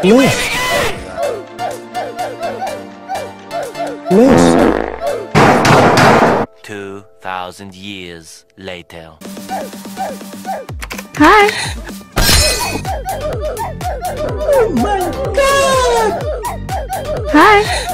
Liz. Liz. 2,000 years later. Hi. Oh my God! Hi.